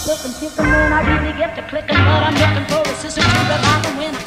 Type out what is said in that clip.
looking, kicking when I really get to clicking, but I'm looking for a sister to revive and win.